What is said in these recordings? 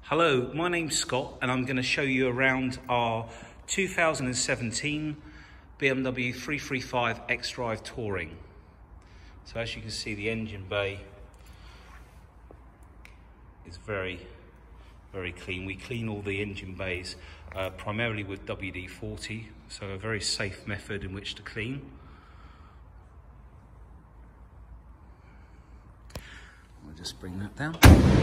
Hello, my name's Scott and I'm going to show you around our 2017 BMW 335 X-Drive Touring. So as you can see, the engine bay is very clean. We clean all the engine bays primarily with WD-40, so a very safe method in which to clean. I'll just bring that down.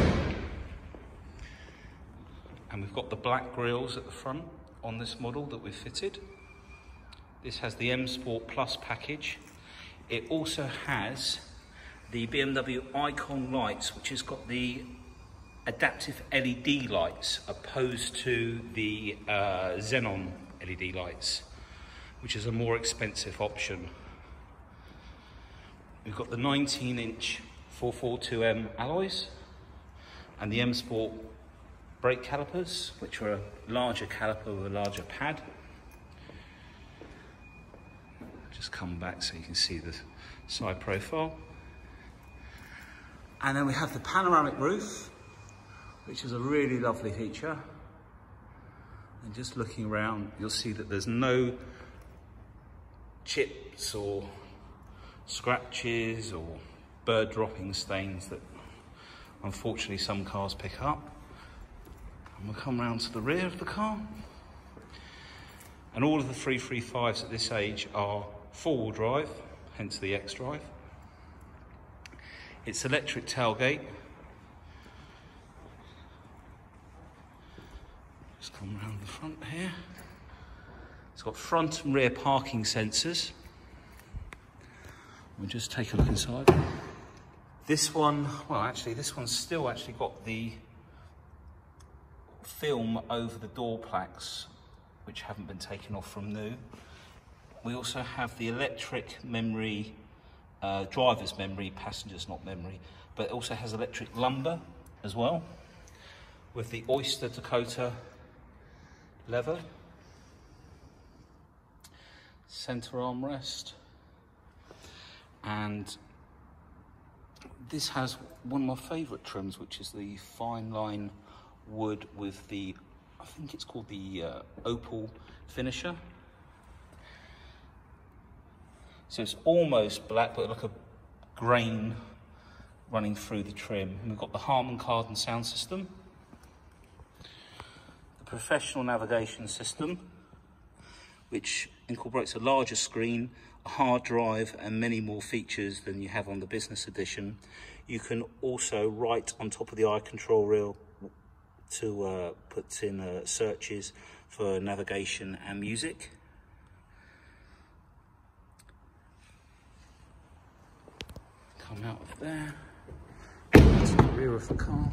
And we've got the black grills at the front on this model that we've fitted. This has the M Sport Plus package. It also has the BMW Icon lights, which has got the adaptive LED lights opposed to the Xenon LED lights, which is a more expensive option. We've got the 19-inch 442M alloys and the M Sport brake calipers, which are a larger caliper with a larger pad. Just come back so you can see the side profile. And then we have the panoramic roof, which is a really lovely feature. And just looking around, you'll see that there's no chips or scratches or bird dropping stains that unfortunately some cars pick up. And we'll come round to the rear of the car. And all of the 335s at this age are four-wheel drive, hence the X-Drive. It's electric tailgate. Just come around the front here. It's got front and rear parking sensors. We'll just take a look inside. This one, well actually this one's still actually got the film over the door plaques, which haven't been taken off from new. We also have the electric memory, driver's memory, passenger's not memory, but it also has electric lumbar as well, with the Oyster Dakota leather, center armrest, and this has one of my favourite trims, which is the fine line wood with the, I think it's called the opal finisher. So it's almost black, but like a grain running through the trim. And we've got the Harman Kardon sound system, the professional navigation system, which incorporates a larger screen, a hard drive, and many more features than you have on the business edition. You can also write on top of the eye control wheel to put in searches for navigation and music. Come out of there, to the rear of the car.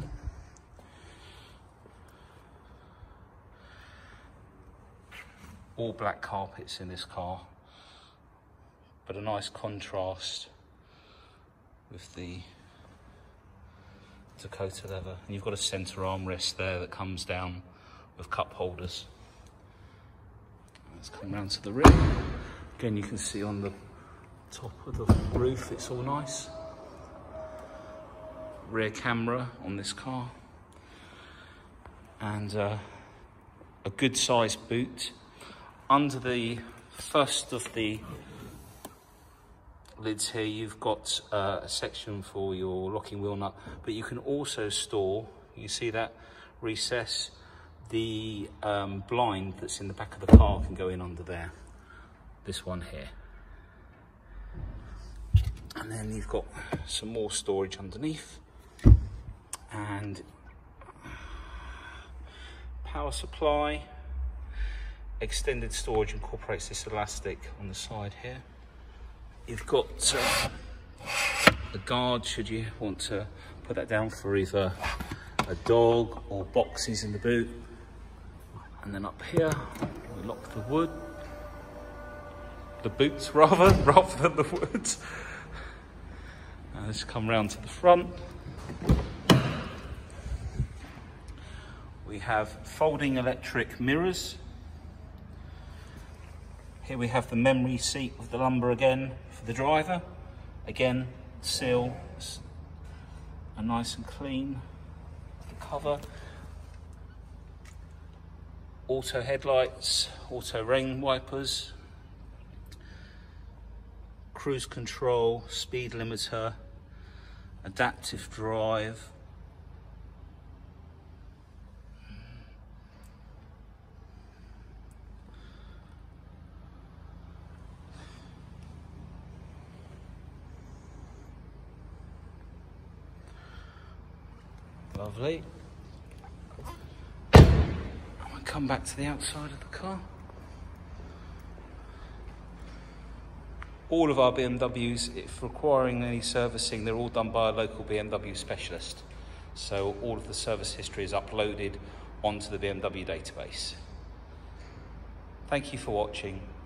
All black carpets in this car, but a nice contrast with the Dakota leather. And you've got a center armrest there that comes down with cup holders. Let's come round to the rear. Again, you can see on the top of the roof, it's all nice. Rear camera on this car. And a good sized boot. Under the first of the lids here, you've got a section for your locking wheel nut, but you can also store, you see that recess, the blind that's in the back of the car can go in under there, this one here. And then you've got some more storage underneath, and power supply. Extended storage incorporates this elastic on the side here. You've got a guard should you want to put that down for either a dog or boxes in the boot. And then up here, we lock the wood, the boots rather than the wood. And let's come round to the front. We have folding electric mirrors. Here we have the memory seat with the lumbar again for the driver. Again, seal, and nice and clean. The cover. auto headlights, auto rain wipers, cruise control, speed limiter, adaptive drive, lovely. I'll come back to the outside of the car. All of our BMWs, if requiring any servicing, they're all done by a local BMW specialist. So all of the service history is uploaded onto the BMW database. Thank you for watching.